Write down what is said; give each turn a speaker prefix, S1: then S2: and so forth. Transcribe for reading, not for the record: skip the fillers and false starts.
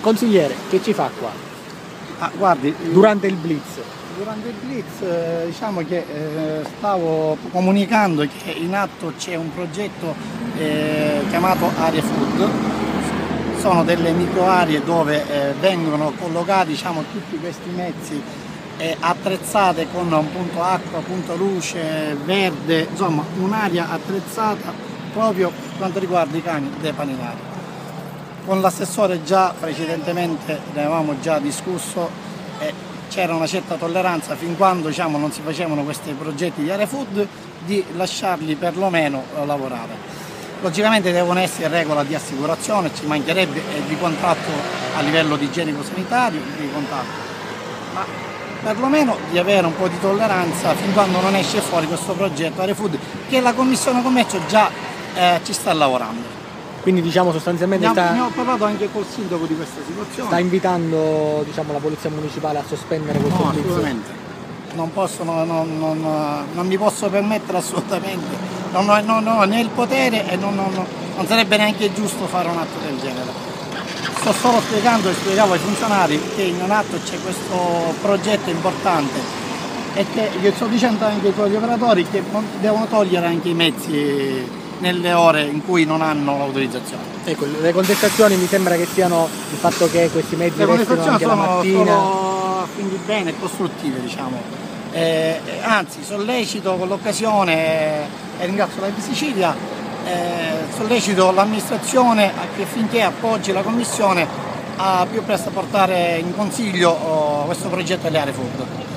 S1: Consigliere, che ci fa qua?
S2: Guardi,
S1: Durante il blitz?
S2: durante il blitz diciamo che stavo comunicando che in atto c'è un progetto chiamato Aree Food. Sono delle micro aree dove vengono collocati, diciamo, tutti questi mezzi attrezzate con un punto acqua, punto luce, verde, insomma un'area attrezzata proprio per quanto riguarda i cani dei paninari. Con l'assessore già precedentemente ne avevamo già discusso e c'era una certa tolleranza fin quando, diciamo, non si facevano questi progetti di Area Food, di lasciarli perlomeno lavorare. Logicamente devono essere regola di assicurazione, ci mancherebbe, e di contratto a livello di igienico-sanitario, di contatto, ma perlomeno di avere un po' di tolleranza fin quando non esce fuori questo progetto Area Food, che la Commissione Commercio già ci sta lavorando.
S1: Quindi diciamo sostanzialmente
S2: Ne ho parlato anche col sindaco di questa situazione.
S1: sta invitando, diciamo, la polizia municipale a sospendere questo
S2: No,
S1: blitz?
S2: assolutamente. Non mi posso permettere assolutamente, non ho né il potere e non sarebbe neanche giusto fare un atto del genere. Sto solo spiegando e spiegavo ai funzionari che in atto c'è questo progetto importante e che io sto dicendo anche agli operatori che devono togliere anche i mezzi nelle ore in cui non hanno l'autorizzazione.
S1: Ecco, le contestazioni mi sembra che siano il fatto che questi mezzi restino anche la mattina.
S2: Sono quindi bene, costruttive, diciamo. Anzi, sollecito con l'occasione, e ringrazio la Sicilia, sollecito l'amministrazione affinché appoggi la Commissione a più presto a portare in consiglio questo progetto delle Aree Food.